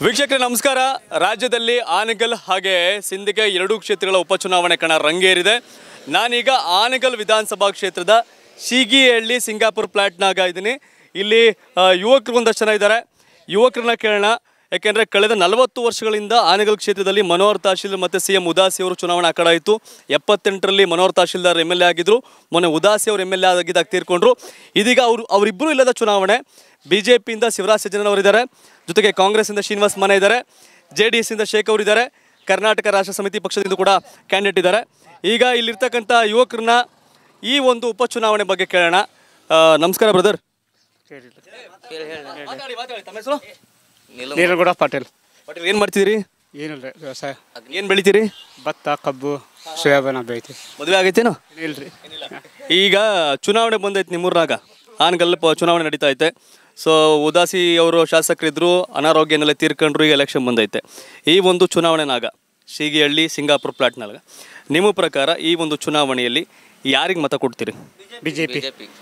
ವೀಕ್ಷಕರೇ ನಮಸ್ಕಾರ. ರಾಜ್ಯದಲ್ಲಿ ಆನೇಕಲ್ ಹಾಗೆ ಸಿಂದಗಿ ಎರಡೂ ಕ್ಷೇತ್ರಗಳ ಉಪಚುನಾವಣೆ ಕಣ ರಂಗೇರಿದೆ. ನಾನೀಗ ಆನೇಕಲ್ ವಿಧಾನಸಭಾ ಕ್ಷೇತ್ರದ ಶೀಗಿಹಳ್ಳಿ ಸಿಂಗಾಪುರ್ ಪ್ಲಾಟ್ನಾಗ ಇದ್ದೀನಿ. ಇಲ್ಲಿ ಯುವಕರು ಒಂದಷ್ಟು ಜನ ಇದ್ದಾರೆ. ಯುವಕರನ್ನ ಕೇಳೋಣ. ಯಾಕೆಂದರೆ ಕಳೆದ 40 ವರ್ಷಗಳಿಂದ ಆನೇಕಲ್ ಕ್ಷೇತ್ರದಲ್ಲಿ ಮನೋಹರ್ ತಹಶೀಲ್ದಾರ್ ಮತ್ತು CM ಉದಾಸಿ ಅವರು ಚುನಾವಣಾ ಅಖಾಡ ಇತ್ತು. 78ರಲ್ಲಿ ಮನೋಹರ್ ತಹಶೀಲ್ದಾರ್ MLA ಆಗಿದ್ದರು. ಮೊನ್ನೆ ಉದಾಸಿ ಅವರು MLA ಆಗಿದ್ದಾಗ ತೀರ್ಕೊಂಡ್ರು. ಇದೀಗ ಅವರಿಬ್ಬರು ಇಲ್ಲದ ಚುನಾವಣೆ. BJಪಿಯಿಂದ ಶಿವರಾಜ್ ಸಜ್ಜನರ್ ಅವರಿದ್ದಾರೆ, ಜೊತೆಗೆ ಕಾಂಗ್ರೆಸ್ಸಿಂದ ಶ್ರೀನಿವಾಸ್ ಮಾನೆ ಇದ್ದಾರೆ, JDS ಇಂದ ಶೇಖ್ ಅವರಿದ್ದಾರೆ, ಕರ್ನಾಟಕ ರಾಷ್ಟ್ರ ಸಮಿತಿ ಪಕ್ಷದಿಂದ ಕೂಡ ಕ್ಯಾಂಡಿಡೇಟ್ ಇದ್ದಾರೆ. ಈಗ ಇಲ್ಲಿರ್ತಕ್ಕಂಥ ಯುವಕರನ್ನ ಈ ಒಂದು ಉಪಚುನಾವಣೆ ಬಗ್ಗೆ ಕೇಳೋಣ. ನಮಸ್ಕಾರ ಬ್ರದರ್. ನೀಲಗೌಡ ಪಾಟೀಲ್. ಏನು ಮಾಡ್ತಿದ್ದೀರಿ? ಏನಿಲ್ಲ ವ್ಯವಸಾಯ. ಏನು ಬೆಳಿತೀರಿ? ಭತ್ತ, ಕಬ್ಬು, ಸೋಯಾಬೀನ್ ಬೆಳಿತೀವಿ. ಮದುವೆ ಆಗೈತೇನೋ? ಇಲ್ರಿ. ಈಗ ಚುನಾವಣೆ ಬಂದೈತೆ ನಿಮ್ಮೂರ್ನಾಗ. ಆನೇಕಲ್ ಚುನಾವಣೆ ನಡೀತಾ ಐತೆ. ಸೊ ಉದಾಸಿ ಅವರು ಶಾಸಕರಿದ್ದರು, ಅನಾರೋಗ್ಯನೆಲ್ಲ ತೀರ್ಕೊಂಡ್ರು. ಈಗ ಎಲೆಕ್ಷನ್ ಬಂದೈತೆ. ಈ ಒಂದು ಚುನಾವಣೆನಾಗ ಶೀಗಿಹಳ್ಳಿ ಸಿಂಗಾಪುರ್ ಪ್ಲಾಟ್ನಾಗ ನಿಮ್ಮ ಪ್ರಕಾರ ಈ ಒಂದು ಚುನಾವಣೆಯಲ್ಲಿ ಯಾರಿಗೆ ಮತ ಕೊಡ್ತೀರಿ? BJP.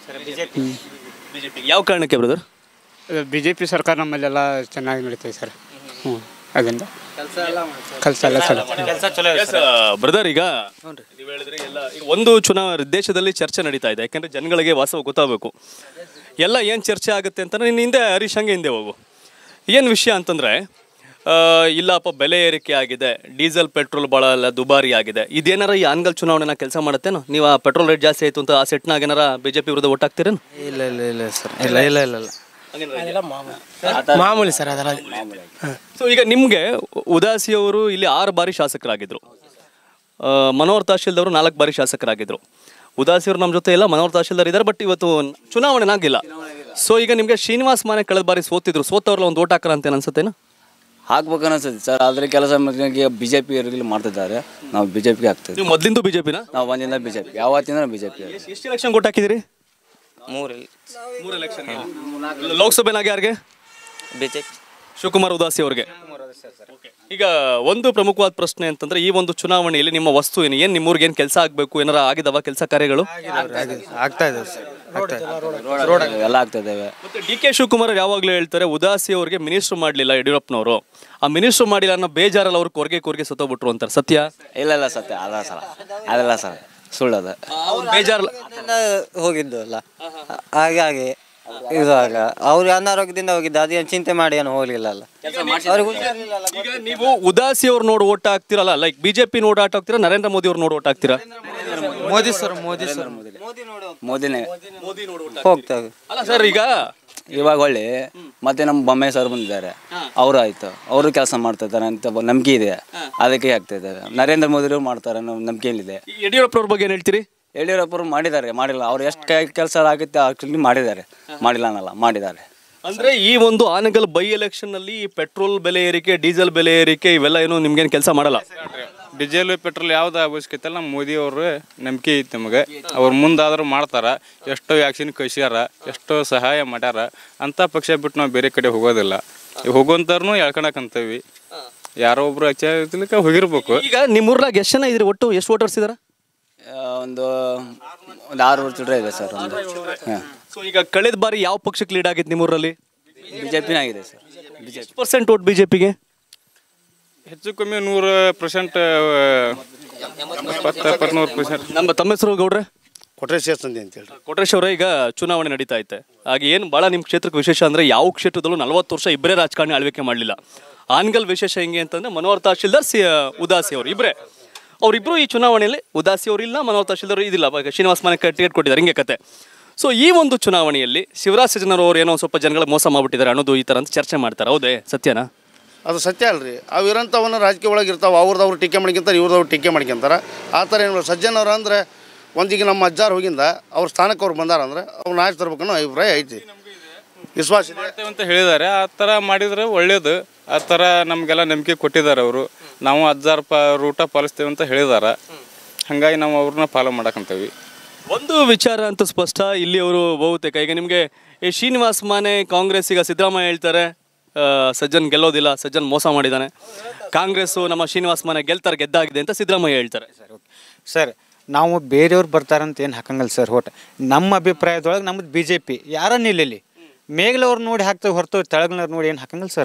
ಯಾವ ಕಾರಣಕ್ಕೆ ಬ್ರದರ್? BJP ಸರ್ಕಾರ ನಮ್ಮಲ್ಲೆಲ್ಲ ಚೆನ್ನಾಗಿ ನಡೀತದೆ ಸರ್. ಅದರಿಂದ ಕೆಲಸ ಎಲ್ಲ ಬ್ರದರ್, ಈಗ ನೀವು ಹೇಳಿದ್ರೆ ಎಲ್ಲ ಒಂದು ದೇಶದಲ್ಲಿ ಚರ್ಚೆ ನಡೀತಾ ಇದೆ. ಯಾಕೆಂದರೆ ಜನಗಳಿಗೆ ವಾಸ್ತವ ಗೊತ್ತಾಗಬೇಕು. ಎಲ್ಲ ಏನು ಚರ್ಚೆ ಆಗುತ್ತೆ ಅಂತ ನೀನು ಹಿಂದೆ ಹರೀಶ್ ಹಂಗೆ ಹಿಂದೆ ಹೋಗು. ಏನು ವಿಷಯ ಅಂತಂದರೆ, ಇಲ್ಲಪ್ಪ ಬೆಲೆ ಏರಿಕೆ ಆಗಿದೆ, ಡೀಸೆಲ್ ಪೆಟ್ರೋಲ್ ಭಾಳ ಎಲ್ಲ ದುಬಾರಿ ಆಗಿದೆ. ಇದೇನಾರ ಈ ಆನೇಕಲ್ ಚುನಾವಣೆನ ಕೆಲಸ ಮಾಡುತ್ತೇನೋ? ನೀವು ಆ ಪೆಟ್ರೋಲ್ ರೇಟ್ ಜಾಸ್ತಿ ಆಯಿತು ಅಂತ ಆ ಸೆಟ್ನಾಗ ಏನಾರ BJP ವಿರುದ್ಧ ಓಟ್ ಹಾಕ್ತೀರೇನು? ಇಲ್ಲ ಸರ್, ಇಲ್ಲ ಮಾಮೂಲಿ ಸರ್, ಅದರ. ಸೊ ಈಗ ನಿಮಗೆ ಉದಾಸಿ ಅವರು ಇಲ್ಲಿ 6 ಬಾರಿ ಶಾಸಕರಾಗಿದ್ದರು. ಮನೋಹರ್ ತಹಶೀಲ್ದಾರ್ 4 ಬಾರಿ ಶಾಸಕರಾಗಿದ್ದರು. ಉದಾಸಿ ಅವರು ನಮ್ಮ ಜೊತೆ ಇಲ್ಲ, ಮನೋಹರ್ ತಹಶೀಲ್ದಾರ್ ಇದ್ದಾರೆ. ಬಟ್ ಇವತ್ತು ಚುನಾವಣೆನಾಗಿಲ್ಲ. ಸೊ ಈಗ ನಿಮಗೆ ಶ್ರೀನಿವಾಸ್ ಮಾನೆ ಕಳೆದ ಬಾರಿ ಸೋತಿದ್ರು. ಸೋತವ್ರಲ್ಲ ಒಂದು ಓಟ್ ಹಾಕರ ಅಂತ ಅನ್ಸುತ್ತೇನು? ಹಾಕ್ಬೇಕು ಅನಿಸುತ್ತೆ ಸರ್. ಆದರೆ ಕೆಲಸ BJP ಮಾಡ್ತಿದ್ದಾರೆ. ನಾವು BJPಗೆ ಹಾಕ್ತೀವಿ. ನೀವು ಮೊದಲಿಂದ BJಪಿನ? ನಾವು ಒಂದಿಂದ BJP, ಯಾವತ್ತಿಂದ BJP. ಎಷ್ಟು ಎಲೆಕ್ಷನ್ ಓಟ್ ಹಾಕಿದಿರಿ? 3 ಎಲೆಕ್ಷನ್. ಲೋಕಸಭೆನಾಗ ಯಾರಿಗೆ? BJP. ಶಿವಕುಮಾರ್ ಉದಾಸಿ ಅವರಿಗೆ. ಈಗ ಒಂದು ಪ್ರಮುಖವಾದ ಪ್ರಶ್ನೆ ಅಂತಂದ್ರೆ, ಈ ಒಂದು ಚುನಾವಣೆಯಲ್ಲಿ ನಿಮ್ಮ ವಸ್ತು ಏನು ನಿಮ್ಮೂರಿಗೆ ಏನು ಕೆಲಸ ಆಗಬೇಕು, ಏನಾರ ಆಗಿದವ ಕೆಲಸ ಕಾರ್ಯಗಳು? ಆಗ್ತಾ ಇದೆ ಸರ್, ಎಲ್ಲ ಆಗ್ತಾ ಇದ್ದಾವೆ. ಮತ್ತೆ DK ಶಿವಕುಮಾರ್ ಯಾವಾಗಲೂ ಹೇಳ್ತಾರೆ, ಉದಾಸಿ ಅವರಿಗೆ ಮಿನಿಸ್ಟರ್ ಮಾಡಲಿಲ್ಲ ಯಡಿಯೂರಪ್ಪನವರು. ಆ ಮಿನಿಸ್ಟರ್ ಮಾಡಿಲ್ಲ ಅನ್ನೋ ಬೇಜಾರಲ್ಲಿ ಅವ್ರು ಕೊರ್ಗೆ ಸತ್ತೋಗ್ಬಿಟ್ರು ಅಂತಾರೆ. ಸತ್ಯ? ಇಲ್ಲ ಸತ್ಯ ಅದಲ್ಲ ಸರ್, ಸುಳ್ಳದ. ಬೇಜಾರ ಹೋಗಿದ್ದು ಅಲ್ಲ, ಹಾಗಾಗಿ ಇವಾಗ ಅವ್ರು ಅನಾರೋಗ್ಯದಿಂದ ಹೋಗಿದ್ದು. ಅದೇನು ಚಿಂತೆ ಮಾಡಿ ಏನು ಹೋಗ್ಲಿಲ್ಲ ಅಲ್ಲ. ಈಗ ನೀವು ಉದಾಸಿ ಅವ್ರು ನೋಡಿ ಓಟ್ ಹಾಕ್ತಿರಲ್ಲ, ಲೈಕ್ BJP ನೋಡಿ ಓಟ್ ಹಾಕ್ತೀರಾ, ನರೇಂದ್ರ ಮೋದಿ ಅವ್ರು ನೋಡಿ ಓಟ್ ಹಾಕ್ತೀರಾ? ಮೋದಿನೇ ಹೋಗ್ತಾರೆ ಅಲ್ಲ ಸರ್. ಈಗ ಇವಾಗ ಒಳ್ಳೆ ಮತ್ತೆ ನಮ್ಮ ಬೊಮ್ಮಾಯಿ ಸರ್ ಬಂದಿದ್ದಾರೆ. ಅವರು ಆಯ್ತು, ಅವರು ಕೆಲಸ ಮಾಡ್ತಾ ಇದ್ದಾರೆ ಅಂತ ನಂಬಿಕೆ ಇದೆ. ಅದಕ್ಕೆ ಆಗ್ತಾ ಇದ್ದಾರೆ. ನರೇಂದ್ರ ಮೋದಿ ಮಾಡ್ತಾರೆ ಅನ್ನೋ ನಂಬಿಕೆ ಏನಿದೆ. ಯಡಿಯೂರಪ್ಪನವ್ರ ಬಗ್ಗೆ ಏನು ಹೇಳ್ತೀರಿ? ಯಡಿಯೂರಪ್ಪರು ಮಾಡಿಲ್ಲ. ಅವ್ರು ಎಷ್ಟು ಕೆಲಸ ಆಗುತ್ತೆ ಅಷ್ಟು ಮಾಡಿದ್ದಾರೆ. ಮಾಡಿಲ್ಲ ಅನ್ನಲ್ಲ, ಮಾಡಿದ್ದಾರೆ. ಅಂದ್ರೆ ಈ ಒಂದು ಆನೇಕಲ್ ಬೈ ಎಲೆಕ್ಷನ್ ನಲ್ಲಿ ಪೆಟ್ರೋಲ್ ಬೆಲೆ ಏರಿಕೆ, ಡೀಸೆಲ್ ಬೆಲೆ ಏರಿಕೆ ಇವೆಲ್ಲ ಏನು ನಿಮ್ಗೇನು ಕೆಲಸ ಮಾಡಲ್ಲ? ಡೀಸೆಲ್ ಪೆಟ್ರೋಲ್ ಯಾವ್ದು ಅವಶ್ಯಕತೆ ಇಲ್ಲ. ನಮ್ಮ ಮೋದಿ ಅವರು ನಂಬಿಕೆ ಐತೆ ನಮಗೆ. ಅವ್ರು ಮುಂದಾದರೂ ಮಾಡ್ತಾರ. ಎಷ್ಟೋ ವ್ಯಾಕ್ಸಿನ್ ಕಳಿಸ್ಯಾರ, ಎಷ್ಟೋ ಸಹಾಯ ಮಾಡ್ಯಾರ. ಅಂಥ ಪಕ್ಷ ಬಿಟ್ಟು ನಾವು ಬೇರೆ ಕಡೆ ಹೋಗೋದಿಲ್ಲ. ಹೋಗೋಂಥವ್ರನ್ನೂ ಎಳ್ಕೊಳಕಂತೀವಿ. ಯಾರೋ ಒಬ್ರು ಹಚ್ಚಲಿಕ್ಕೆ ಹೋಗಿರ್ಬೇಕು. ಈಗ ನಿಮ್ಮೂರ್ನಾಗ ಎಷ್ಟು ಜನ ಇದ್ರಿ? ಒಟ್ಟು ಎಷ್ಟು ವೋಟರ್ಸ್ ಇದಾರೆ? ಒಂದು 6 ವರ್ಷ ಇದೆ ಸರ್. ಸೊ ಈಗ ಕಳೆದ ಬಾರಿ ಯಾವ ಪಕ್ಷಕ್ಕೆ ಲೀಡ್ ಆಗಿತ್ತು ನಿಮ್ಮೂರಲ್ಲಿ? BJP ಆಗಿದೆ ಸರ್. ಎಷ್ಟು ಪರ್ಸೆಂಟ್ ವೋಟ್ BJಪಿಗೆ? ಹೆಚ್ಚು ಕಮ್ಮಿ 100%, 70-100%. ತಮ್ಮ ಹೆಸರು ಗೌಡ್ರೆ? ಕೊಟ್ರೇಶ್ ಸಂಧಿ ಅಂತ ಹೇಳಿ. ಕೊಟ್ರೇಶ್ ಅವರೇ, ಈಗ ಚುನಾವಣೆ ನಡೀತಾ ಐತೆ. ಹಾಗೆ ಏನು ಭಾಳ ನಿಮ್ಮ ಕ್ಷೇತ್ರಕ್ಕೆ ವಿಶೇಷ ಅಂದರೆ, ಯಾವ ಕ್ಷೇತ್ರದಲ್ಲೂ 40 ವರ್ಷ ಇಬ್ಬರೇ ರಾಜಕಾರಣಿ ಆಳ್ವಿಕೆ ಮಾಡಲಿಲ್ಲ. ಆನೇಕಲ್ ವಿಶೇಷ ಹೆಂಗೆ ಅಂತಂದರೆ, ಮನೋಹರ್ ತಹಶೀಲ್ದಾರ್ ಉದಾಸಿ ಅವರು ಅವರಿಬ್ಬರು ಈ ಚುನಾವಣೆಯಲ್ಲಿ, ಉದಾಸಿ ಅವರು ಇಲ್ಲ, ಮನೋಹರ್ ತಹಶೀಲ್ದಾರ್ ಇದಿಲ್ಲ. ಶ್ರೀನಿವಾಸ್ ಮಾನೆ ಟಿಕೆಟ್ ಕೊಟ್ಟಿದ್ದಾರೆ. ಹಿಂಗೆ ಕತೆ. ಸೊ ಈ ಒಂದು ಚುನಾವಣೆಯಲ್ಲಿ ಶಿವರಾಜ್ ಸಜ್ಜನರ್ ಅವರು ಏನೋ ಸ್ವಲ್ಪ ಜನಗಳಿಗೆ ಮೋಸ ಮಾಡಿಬಿಟ್ಟಿದ್ದಾರೆ ಅನ್ನೋದು ಈ ಥರ ಅಂತ ಚರ್ಚೆ ಮಾಡ್ತಾರೆ. ಹೌದೇ? ಸತ್ಯನಾ? ಅದು ಸತ್ಯ ಅಲ್ರಿ. ಅವು ಇರೋಂಥವನ್ನ ರಾಜಕೀಯ ಒಳಗೆ ಇರ್ತಾವೆ. ಅವ್ರದವ್ರು ಟೀಕೆ ಮಾಡ್ಕೊಂತಾರೆ, ಇವ್ರದವ್ರು ಟೀಕೆ ಮಾಡ್ಕೊಂತಾರೆ. ಆ ಥರ ಏನು ಸಜ್ಜನವ್ರು ಅಂದರೆ, ಒಂದಿಗೆ ನಮ್ಮ ಅಜ್ಜಾರು ಹೋಗಿಂದ ಅವ್ರ ಸ್ಥಾನಕ್ಕೆ ಅವ್ರು ಬಂದಾರಂದ್ರೆ ಅವ್ರು ನಾಚ್ ತರ್ಬೇಕನ್ನೋ ಅಭಿಪ್ರಾಯ ಐತಿ, ವಿಶ್ವಾಸ ಇದೆ ಅಂತ ಹೇಳಿದ್ದಾರೆ. ಆ ಥರ ಮಾಡಿದರೆ ಒಳ್ಳೇದು. ಆ ಥರ ನಮಗೆಲ್ಲ ನಂಬಿಕೆ ಕೊಟ್ಟಿದ್ದಾರೆ ಅವರು. ನಾವು ಅಜ್ಜಾರು ರೂಟ ಪಾಲಿಸ್ತೇವೆ ಅಂತ ಹೇಳಿದ್ದಾರೆ. ಹಾಗಾಗಿ ನಾವು ಅವ್ರನ್ನ ಫಾಲೋ ಮಾಡಕ್ಕಂತೀವಿ. ಒಂದು ವಿಚಾರ ಅಂತೂ ಸ್ಪಷ್ಟ, ಇಲ್ಲಿ ಅವರು ಬಹುತೇಕ ಈಗ ನಿಮಗೆ ಈ ಶ್ರೀನಿವಾಸ್ ಮಾನೆ ಕಾಂಗ್ರೆಸ್, ಈಗ ಸಿದ್ದರಾಮಯ್ಯ ಹೇಳ್ತಾರೆ ಸಜ್ಜನ್ ಗೆಲ್ಲೋದಿಲ್ಲ, ಸಜ್ಜನ್ ಮೋಸ ಮಾಡಿದ್ದಾನೆ. ಕಾಂಗ್ರೆಸ್ಸು ನಮ್ಮ ಶ್ರೀನಿವಾಸ್ ಮಾನೆ ಗೆದ್ದಾಗಿದೆ ಅಂತ ಸಿದ್ದರಾಮಯ್ಯ ಹೇಳ್ತಾರೆ. ಸರ್, ನಾವು ಬೇರೆಯವ್ರು ಬರ್ತಾರಂತ ಏನು ಹಾಕಂಗಲ್ಲ ಸರ್. ಓಟ್ ನಮ್ಮ ಅಭಿಪ್ರಾಯದೊಳಗೆ ನಮ್ಮದು BJP ಯಾರ ನಿಲ್ಲಲಿ. ಮೇಘಲವ್ರು ನೋಡಿ ಹಾಕ್ತೇವೆ ಹೊರತು ತೆಳಗ್ನವ್ರು ನೋಡಿ ಏನು ಹಾಕಂಗಿಲ್ಲ ಸರ್ ನಾವು.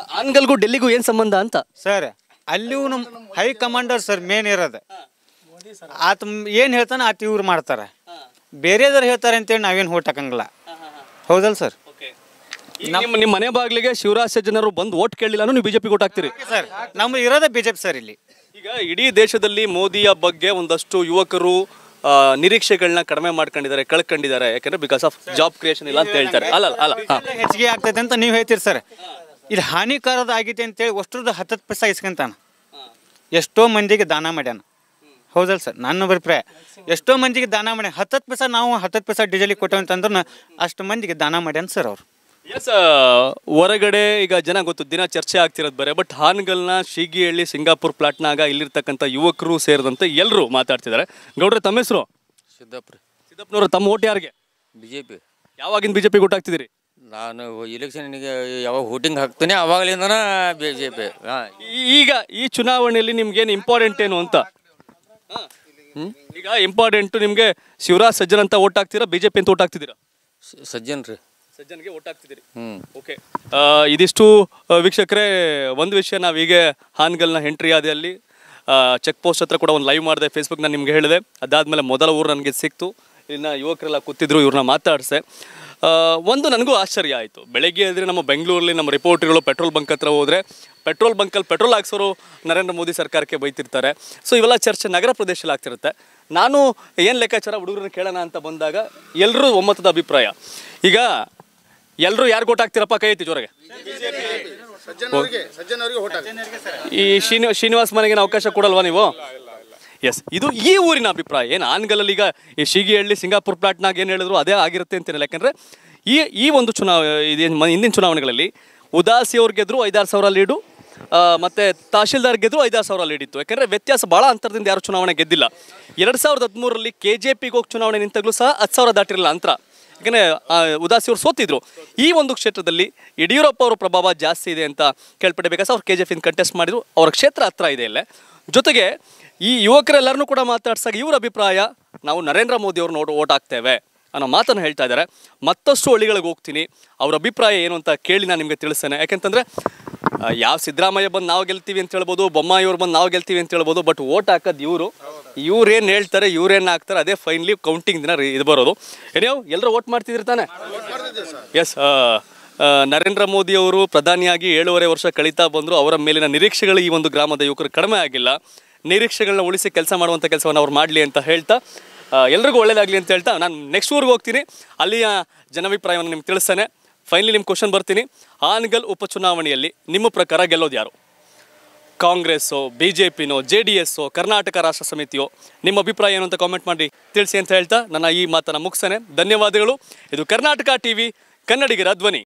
ಹಾನಗಲ್ಗೂ ಡೆಲ್ಲಿಗೂ ಏನು ಸಂಬಂಧ ಅಂತ? ಸರ್ ಅಲ್ಲಿಯೂ ನಮ್ಮ ಹೈಕಮಾಂಡರ್ ಸರ್ ಮೇನ್ ಇರೋದು. ಆತ ಏನು ಹೇಳ್ತಾನೆ ಆತ ಇವ್ರು ಮಾಡ್ತಾರೆ. ಬೇರೆದವ್ರು ಹೇಳ್ತಾರೆ ಅಂತೇಳಿ ನಾವೇನು ಓಟ್ ಹಾಕಂಗಿಲ್ಲ. ಹೌದಲ್ಲ ಸರ್? ನಿಮ್ಮ ಮನೆ ಬಾಗಿಲಿಗೆ ಶಿವರಾಜ್ ಸಜ್ಜನರು ಬಂದು ಓಟ್ ಕೇಳಲಿಲ್ಲ ನೀವು ಬಿಜೆಪಿ ಓಟ್ ಹಾಕ್ತೀರಿ ಸರ್? ನಮ್ಮ ಇರೋದೇ ಬಿಜೆಪಿ ಸರ್ ಇಲ್ಲಿ. ಈಗ ಇಡೀ ದೇಶದಲ್ಲಿ ಮೋದಿಯ ಬಗ್ಗೆ ಒಂದಷ್ಟು ಯುವಕರು ನಿರೀಕ್ಷೆಗಳನ್ನ ಕಡಿಮೆ ಮಾಡ್ಕೊಂಡಿದ್ದಾರೆ, ಕಳ್ಕೊಂಡಿದ್ದಾರೆ. ಯಾಕಂದ್ರೆ ಬಿಕಾಸ್ ಆಫ್ ಜಾಬ್ ಕ್ರಿಯೇಷನ್ ಇಲ್ಲ ಅಂತ ಹೇಳ್ತಾರೆ. ಅಲ್ಲ ಹೆಚ್ಚಿಗೆ ಆಗ್ತೈತೆ ಅಂತ ನೀವು ಹೇಳ್ತೀರಿ ಸರ್. ಇದು ಹಾನಿಕಾರದ ಆಗೈತೆ ಅಂತೇಳಿ ಅಷ್ಟ್ರದ್ದು 10% ಇಸ್ಕೊಂತಾನ. ಎಷ್ಟೋ ಮಂದಿಗೆ ದಾನ ಮಾಡ್ಯಾನ. ಹೌದಲ್ಲ ಸರ್? ನನ್ನ ಅಭಿಪ್ರಾಯ ಎಷ್ಟೋ ಮಂದಿಗೆ ದಾನ ಮಾಡ್ಯಾನ. 10% ನಾವು 10% ಡೀಸೆಲಿಗೆ ಕೊಟ್ಟೇವೆ ಅಂತಂದ್ರೆ ಅಷ್ಟು ಮಂದಿಗೆ ದಾನ ಮಾಡ್ಯಾನ ಸರ್ ಅವರು. ಎಸ್, ಹೊರಗಡೆ ಈಗ ಜನ ಗೊತ್ತು ದಿನ ಚರ್ಚೆ ಆಗ್ತಿರೋದು ಬೇರೆ. ಬಟ್ ಹಾನಗಲ್ನ ಶೀಗಿಹಳ್ಳಿ ಸಿಂಗಾಪುರ್ ಪ್ಲಾಟ್ನಾಗ ಇಲ್ಲಿರ್ತಕ್ಕಂಥ ಯುವಕರು ಸೇರಿದಂತೆ ಎಲ್ಲರೂ ಮಾತಾಡ್ತಿದ್ದಾರೆ. ಗೌಡ್ರೆ, ತಮ್ಮ ಹೆಸರು? ಸಿದ್ದಪ್ಪನವರು. ತಮ್ಮ ಓಟ್ ಯಾರಿಗೆ? BJP. ಯಾವಾಗಿಂದ ಬಿಜೆಪಿ ಓಟ್ ಹಾಕ್ತಿದ್ದೀರಿ? ನಾನು ಇಲೆಕ್ಷನ್ಗೆ ಯಾವಾಗ ವೋಟಿಂಗ್ ಹಾಕ್ತೀನಿ ಅವಾಗಲಿಂದನ BJP. ಈಗ ಈ ಚುನಾವಣೆಯಲ್ಲಿ ನಿಮ್ಗೇನು ಇಂಪಾರ್ಟೆಂಟ್ ಏನು ಅಂತ? ಈಗ ಇಂಪಾರ್ಟೆಂಟು ನಿಮಗೆ ಶಿವರಾಜ್ ಸಜ್ಜನ್ ಅಂತ ಓಟ್ ಹಾಕ್ತೀರಾ, ಬಿಜೆಪಿ ಅಂತ ಓಟ್ ಹಾಕ್ತಿದ್ದೀರಾ? ಸಜ್ಜನ್ ರೀ. ಸಜ್ಜನ್ಗೆ ಓಟ್ ಹಾಕ್ತಿದ್ದೀರಿ. ಓಕೆ, ಇದಿಷ್ಟು ವೀಕ್ಷಕರೇ, ಒಂದು ವಿಷಯ ನಾವು ಹೀಗೆ ಹಾನಗಲ್ನ ಎಂಟ್ರಿ ಆದ ಅಲ್ಲಿ ಚೆಕ್ ಪೋಸ್ಟ್ ಹತ್ರ ಕೂಡ ಒಂದು ಲೈವ್ ಮಾಡಿದೆ, ಫೇಸ್ಬುಕ್ ನಾನು ನಿಮ್ಗೆ ಹೇಳಿದೆ. ಅದಾದಮೇಲೆ ಮೊದಲ ಊರು ನನಗೆ ಸಿಕ್ತು. ಇನ್ನು ಯುವಕರೆಲ್ಲ ಕೂತಿದ್ರು, ಇವ್ರನ್ನ ಮಾತಾಡಿಸೆ. ಒಂದು ನನಗೂ ಆಶ್ಚರ್ಯ ಆಯಿತು. ಬೆಳಗ್ಗೆ ಆದರೆ ನಮ್ಮ ಬೆಂಗಳೂರಲ್ಲಿ ನಮ್ಮ ರಿಪೋರ್ಟರ್ಗಳು ಪೆಟ್ರೋಲ್ ಬಂಕ್ ಹತ್ರ ಹೋದರೆ ಪೆಟ್ರೋಲ್ ಬಂಕಲ್ಲಿ ಪೆಟ್ರೋಲ್ ಹಾಕ್ಸೋರು ನರೇಂದ್ರ ಮೋದಿ ಸರ್ಕಾರಕ್ಕೆ ಬೈತಿರ್ತಾರೆ. ಸೊ ಇವೆಲ್ಲ ಚರ್ಚೆ ನಗರ ಪ್ರದೇಶದಲ್ಲಿ ಆಗ್ತಿರುತ್ತೆ. ನಾನು ಏನು ಲೆಕ್ಕಾಚಾರ ಹುಡುಗರನ್ನ ಕೇಳೋಣ ಅಂತ ಬಂದಾಗ ಎಲ್ಲರೂ ಒಮ್ಮತದ ಅಭಿಪ್ರಾಯ. ಈಗ ಎಲ್ಲರೂ ಯಾರು ಓಟ್ ಹಾಕ್ತಿರಪ್ಪ? ಕೈ ಐತಿ ಜೋರಾಗೆ. ಈ ಶ್ರೀನಿವಾಸ್ ಮನೆಗೆ ಅವಕಾಶ ಕೊಡಲ್ವಾ ನೀವು? ಎಸ್, ಇದು ಈ ಊರಿನ ಅಭಿಪ್ರಾಯ. ಏನು ಹಾನಗಲಲ್ಲಿ ಈಗ ಈ ಶೀಗಿಹಳ್ಳಿ ಸಿಂಗಾಪುರ್ ಪ್ಲಾಟ್ನಾಗ ಏನು ಹೇಳಿದ್ರು ಅದೇ ಆಗಿರುತ್ತೆ ಅಂತೇನಿಲ್ಲ. ಯಾಕಂದರೆ ಈ ಒಂದು ಇದೇನು ಹಿಂದಿನ ಚುನಾವಣೆಗಳಲ್ಲಿ ಉದಾಸಿ ಅವ್ರು ಗೆದ್ರು 5-6 ಸಾವಿರ ಲೀಡು, ಮತ್ತು ತಹಶೀಲ್ದಾರ್ ಗೆದ್ರು 5-6 ಸಾವಿರ ಲೀಡ್ ಇತ್ತು. ಯಾಕಂದರೆ ವ್ಯತ್ಯಾಸ ಭಾಳ ಅಂತರದಿಂದ ಯಾರು ಚುನಾವಣೆ ಗೆದ್ದಿಲ್ಲ. 2013ರಲ್ಲಿ KJPಗೆ ಹೋಗಿ ಚುನಾವಣೆ ನಿಂತಾಗಲೂ ಸಹ 10 ಸಾವಿರ ದಾಟಿರಲಿಲ್ಲ ಅಂತರ. ಯಾಕಂದರೆ ಉದಾಸಿ ಅವರು ಸೋತಿದ್ರು. ಈ ಒಂದು ಕ್ಷೇತ್ರದಲ್ಲಿ ಯಡಿಯೂರಪ್ಪ ಅವರ ಪ್ರಭಾವ ಜಾಸ್ತಿ ಇದೆ ಅಂತ ಕೇಳ್ಪಟ್ಟೆ. ಬೇಕಾದ್ರೆ ಅವ್ರು KJP ಕಂಟೆಸ್ಟ್ ಮಾಡಿದ್ರು. ಅವರ ಕ್ಷೇತ್ರ ಹತ್ರ ಇದೆ ಇಲ್ಲೇ. ಜೊತೆಗೆ ಈ ಯುವಕರೆಲ್ಲರನ್ನೂ ಕೂಡ ಮಾತಾಡ್ಸಾಗ ಇವ್ರ ಅಭಿಪ್ರಾಯ, ನಾವು ನರೇಂದ್ರ ಮೋದಿ ಅವ್ರು ಓಟ್ ಹಾಕ್ತೇವೆ ಅನ್ನೋ ಮಾತನ್ನು ಹೇಳ್ತಾ ಇದ್ದಾರೆ. ಮತ್ತಷ್ಟು ಹಳ್ಳಿಗಳಿಗೆ ಹೋಗ್ತೀನಿ, ಅವ್ರ ಅಭಿಪ್ರಾಯ ಏನು ಅಂತ ಕೇಳಿ ನಾನು ನಿಮಗೆ ತಿಳಿಸ್ತೇನೆ. ಯಾಕೆಂತಂದರೆ ಯಾವ ಸಿದ್ದರಾಮಯ್ಯ ಬಂದು ನಾವು ಗೆಲ್ತೀವಿ ಅಂತ ಹೇಳ್ಬೋದು, ಬೊಮ್ಮಾಯಿ ಅವ್ರು ಬಂದು ನಾವು ಗೆಲ್ತೀವಿ ಅಂತ ಹೇಳ್ಬೋದು. ಬಟ್ ಓಟ್ ಹಾಕೋದು ಇವ್ರೇನು ಹೇಳ್ತಾರೆ, ಇವ್ರೇನು ಹಾಕ್ತಾರೆ, ಅದೇ ಫೈನಲಿ ಕೌಂಟಿಂಗ್ ದಿನ ಇದು ಬರೋದು. ಏನೇ ಎಲ್ಲರೂ ಓಟ್ ಮಾಡ್ತಿದ್ರಿ ತಾನೆ? ಎಸ್, ನರೇಂದ್ರ ಮೋದಿ ಅವರು ಪ್ರಧಾನಿಯಾಗಿ 7.5 ವರ್ಷ ಕಳೀತಾ ಬಂದರು. ಅವರ ಮೇಲಿನ ನಿರೀಕ್ಷೆಗಳು ಈ ಒಂದು ಗ್ರಾಮದ ಯುವಕರು ಕಡಿಮೆ ಆಗಿಲ್ಲ. ನಿರೀಕ್ಷೆಗಳನ್ನ ಉಳಿಸಿ ಕೆಲಸ ಮಾಡುವಂಥ ಕೆಲಸವನ್ನು ಅವ್ರು ಮಾಡಲಿ ಅಂತ ಹೇಳ್ತಾ, ಎಲ್ರಿಗೂ ಒಳ್ಳೇದಾಗಲಿ ಅಂತ ಹೇಳ್ತಾ ನಾನು ನೆಕ್ಸ್ಟ್ ಊರಿಗೆ ಹೋಗ್ತೀನಿ. ಅಲ್ಲಿಯ ಜನಾಭಿಪ್ರಾಯವನ್ನು ನಿಮ್ಗೆ ತಿಳಿಸ್ತೇನೆ. ಫೈನಲಿ ನಿಮ್ಮ ಕ್ವಶನ್ ಬರ್ತೀನಿ. ಹಾನಗಲ್ ಉಪಚುನಾವಣೆಯಲ್ಲಿ ನಿಮ್ಮ ಪ್ರಕಾರ ಗೆಲ್ಲೋದು ಯಾರು? ಕಾಂಗ್ರೆಸ್ಸೋ, BJPನೋ, JDSೋ, ಕರ್ನಾಟಕ ರಾಷ್ಟ್ರ ಸಮಿತಿಯೋ? ನಿಮ್ಮ ಅಭಿಪ್ರಾಯ ಏನು ಅಂತ ಕಾಮೆಂಟ್ ಮಾಡಿ ತಿಳಿಸಿ ಅಂತ ಹೇಳ್ತಾ ನನ್ನ ಈ ಮಾತನ್ನು ಮುಗಿಸ್ತೇನೆ. ಧನ್ಯವಾದಗಳು. ಇದು ಕರ್ನಾಟಕ TV, ಕನ್ನಡಿಗರ ಧ್ವನಿ.